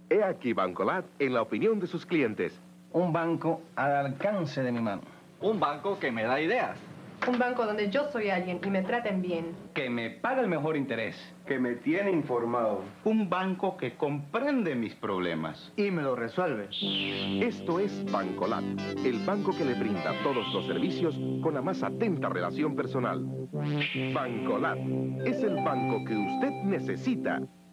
He aquí Bancolat en la opinión de sus clientes. Un banco al alcance de mi mano. Un banco que me da ideas. Un banco donde yo soy alguien y me traten bien. Que me paga el mejor interés. Que me tiene informado. Un banco que comprende mis problemas. Y me lo resuelve. Esto es Bancolat, el banco que le brinda todos los servicios con la más atenta relación personal. Bancolat es el banco que usted necesita.